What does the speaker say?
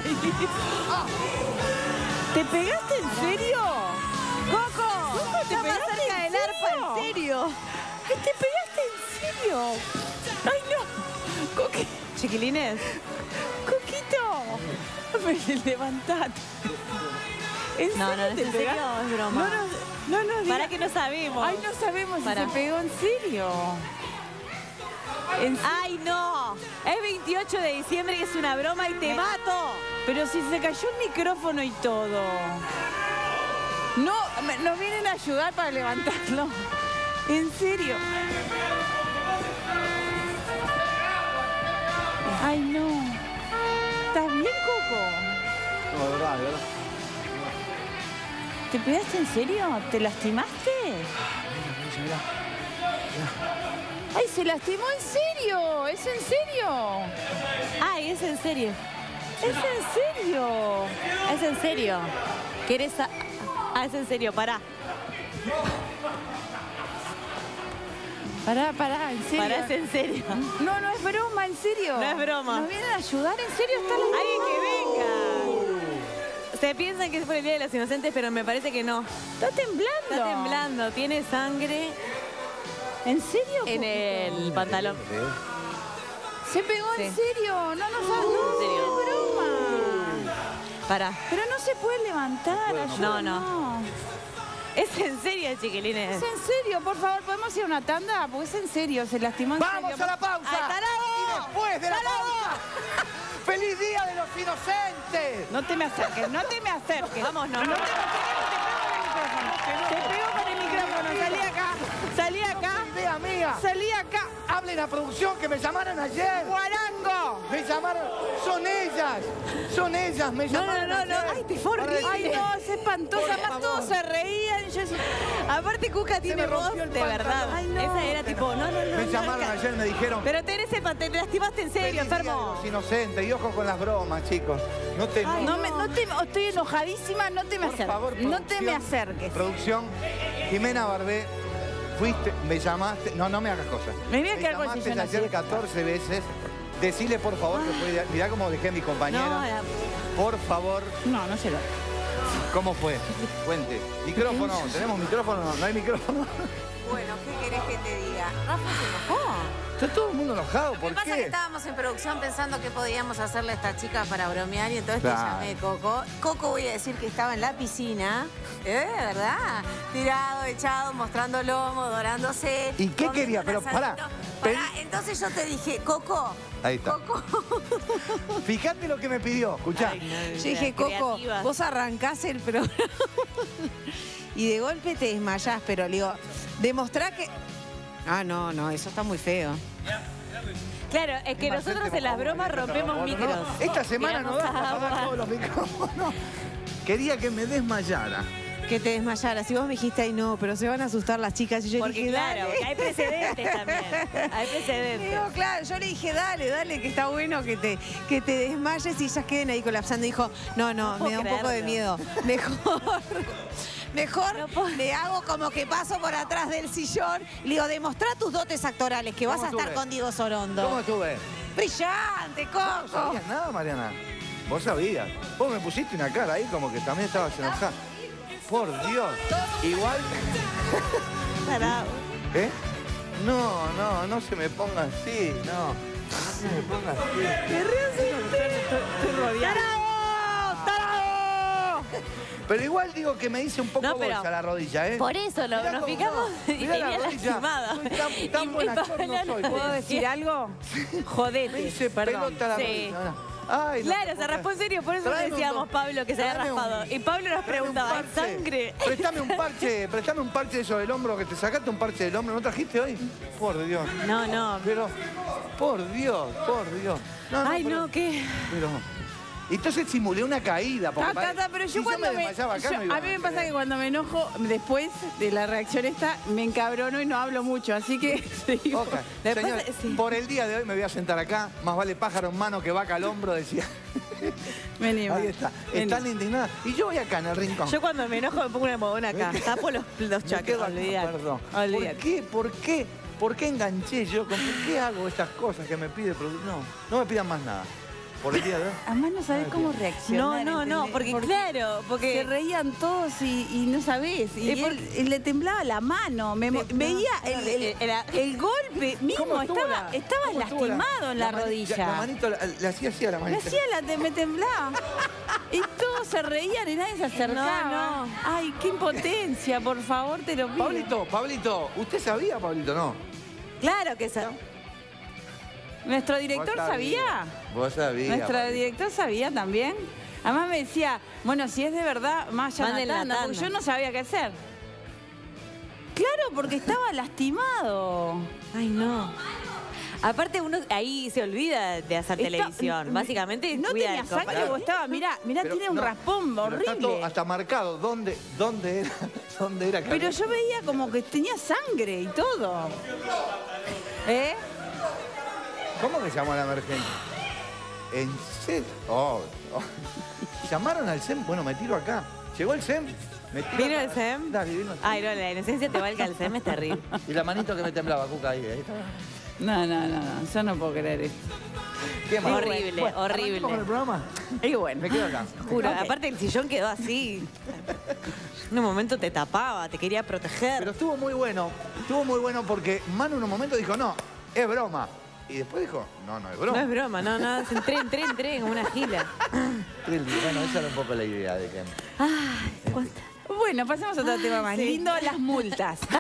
¿Te pegaste en serio? ¡Coco! ¿Te pegaste cerca del arpa, en serio? Ay, ¿te pegaste en serio? ¡Ay, no! Coquito. Chiquilines. Coquito. Levantate. ¿En No, serio ¿es te en serio pegaste? o es broma? No nos digas. Para que no sabemos. Ay, no sabemos si Para. se pegó en serio. ¡Ay, no! Es 28 de diciembre y es una broma y te mato. Pero si se cayó el micrófono y todo. No, nos vienen a ayudar para levantarlo. En serio. Ay, no. ¿Estás bien, Coco? No, de verdad, de verdad. ¿Te pegaste en serio? ¿Te lastimaste? Mirá. ¡Ay, se lastimó en serio! ¿Es en serio? ¡Ay, es en serio! ¡Es en serio! Es en serio. ¿Querés Ah, es en serio, pará. Pará, en serio. Pará, es en serio. No, no es broma, en serio. No es broma. ¿Nos vienen a ayudar? ¿En serio está la... ¡Alguien que venga! Se piensan que es por el Día de los Inocentes, pero me parece que no. Está temblando. Está temblando, tiene sangre ¿En serio? en el pantalón. ¿Se pegó Sí. en serio? No nos sabes. ¿En serio? No, es broma. Pará. Pero no se puede levantar. No, no. Es en serio, chiquilines. Es en serio, por favor, ¿podemos ir a una tanda? Porque es en serio, se lastimó en ¡Vamos serio. a la pausa! ¡Ay, tarado! Y después de la pausa, ¡feliz Día de los Inocentes! No te me acerques, no te me acerques. Vámonos. No te me acerques, te pego con el micrófono. Salí acá, salí acá, ¡Idea mía! salí acá. Hablen a producción que me llamaron ayer. ¡Guarango! Me llamaron. Son ellas, me llamaron no. ayer. Ay, te fue horrible. Ay, no, es espantosa. Por Además, favor. todos se reían. Yo decía, Aparte, Cuca tiene me voz rompió de el verdad. pantalón. Ay, no. Esa era tipo, no. Me llamaron ayer, me dijeron. Pero te lastimaste en serio, "Feliz Día de enfermo. los Inocentes". Y ojo con las bromas, chicos. No te Ay, estoy enojadísima, no te me Por acerques. favor, No te me producción, acerques. Producción, Jimena Barbé, fuiste, me llamaste. No me hagas cosas. Me voy a quedar con el llamaste sillón ayer así. 14 veces. Decile, por favor, que fue. Mirá cómo dejé a mis compañeros. Por favor, No se lo... ¿cómo fue? Cuente. Micrófono, ¿tenemos micrófono? ¿No hay micrófono? Bueno, ¿qué querés que te diga? Rafa se enojó. Está todo el mundo enojado, Lo ¿por que pasa es que qué? estábamos en producción pensando qué podíamos hacerle a esta chica para bromear y entonces Claro. te llamé, Coco. Coco, voy a decir que estaba en la piscina, ¿verdad? Tirado, echado, mostrando lomo, dorándose. ¿Y qué comiendo quería? un Pero asadito. pará. Entonces yo te dije, Coco. Ahí está. Coco. Fíjate lo que me pidió, escuchá. Yo dije, Coco, vos arrancás el programa y de golpe te desmayás, pero le digo, demostrá que... Ah, no, eso está muy feo. Claro, es que Marcel, nosotros por en las favor, bromas por rompemos favor, micros. no. Esta semana no Tiramos da para agua. apagar todos los micrófonos. Quería que me desmayara. Que te desmayaras. Y vos me dijiste, ay, no, pero se van a asustar las chicas. Y yo Porque dije, claro, dale. porque hay precedentes también. Hay precedentes. Digo, claro, yo le dije, dale, que está bueno que te desmayes y ellas queden ahí colapsando. Y dijo, no, No me da un puedo poco de miedo. Mejor No puedo. le hago como que paso por atrás del sillón. Le digo, demostrá tus dotes actorales, que vas ¿Cómo a estar estuve? con Diego Sorondo. ¿Cómo estuve? Brillante, No Coco. sabías nada, Mariana. Vos sabías. Vos me pusiste una cara ahí como que también estabas enojada. Por Dios. Igual. Tarado. ¿Eh? No se me ponga así. No se me ponga así. ¡Tarado! Pero igual digo que me hice un poco No, pero bolsa la rodilla, ¿eh? Por eso Mirá nos cómo fijamos no. y Mirá la tenía rodilla. lastimada. Soy tan buen actor no soy. ¿Puedo decir algo? Me Jodete, hice perdón. pelota la Sí. rodilla. Ay, no Claro, te se puedo raspó en creer. serio, por eso Tráeme le decíamos un- Pablo que se había tráeme un- raspado. Y Pablo nos tráeme un preguntaba, ¿hay parche. sangre? Préstame un parche de eso del hombro que te sacaste un parche del hombro. ¿No trajiste hoy? Por Dios. No. Pero, por Dios. Ay, pero- no, ¿qué? Pero, entonces simulé una caída. Porque Pero si yo cuando me desmayaba acá, no iba a mí me pasa creer. que cuando me enojo, después de la reacción esta, me encabrono y no hablo mucho. Así que digo, Ok, Le señor, pasa- sí. por el día de hoy me voy a sentar acá. Más vale pájaro en mano que vaca al hombro, decía. vení, Ahí está. vení. Están indignadas. Y yo voy acá en el rincón. Yo cuando me enojo me pongo una modona acá. Tapo los Me quedo chakras, acá, olvidate. perdón. Olvidate. ¿Por qué enganché yo? ¿Por qué hago estas cosas que me pide el productor? No me pidan más nada. por el día de hoy. Además no sabés cómo No, reaccionar. no, no, ¿entendés? porque claro, Se porque... reían todos y no sabés. Y él le temblaba la mano. Veía el golpe mismo. ¿Cómo estuvo Estabas cómo estuvo lastimado en la La rodilla. manito le hacía así a la Me manito. hacía me temblaba. Y todos se reían y nadie se acercaba. No, no. Ay, qué impotencia, por favor, te lo pido. Pablito, ¿usted sabía, Pablito? No. Claro que eso. ¿Nuestro director Vos sabía? Vos sabías. Nuestro Pablito. director sabía también. Además me decía, bueno, si es de verdad, más allá de Manden la la tanda, porque tanda. yo no sabía qué hacer. Claro, porque estaba lastimado. Ay, no. Aparte uno ahí se olvida de hacer televisión. Básicamente ¿No cuida tenía el sangre compañero. o estaba? Mirá, Pero tiene un no, raspón pero está todo horrible. hasta marcado. ¿Dónde era? ¿Dónde era? Pero yo veía como que tenía sangre y todo. ¿Eh? ¿Cómo que llamó a la emergencia? ¿En serio? ¿Llamaron al SEM? Bueno, me tiro acá. ¿Llegó el SEM? Me tiro ¿Vino acá. el SEM? Dale, vino el SEM. Ay, no, la inocencia te valga el SEM, es terrible. Y la manito que me temblaba, Cuca, ahí estaba. No, yo no puedo creer esto. Qué mal. Horrible, horrible. ¿Arrancamos con el programa? Y bueno. Me quedo acá. Juro, Ok. aparte el sillón quedó así. En un momento te tapaba, te quería proteger. Pero estuvo muy bueno porque Manu en un momento dijo, no, es broma. Y después dijo, no es broma. No es broma, no, entré como una gila. Bueno, esa era un poco la idea de que... Ay, cuánta... Bueno, pasemos a otro tema más sí. lindo, las multas.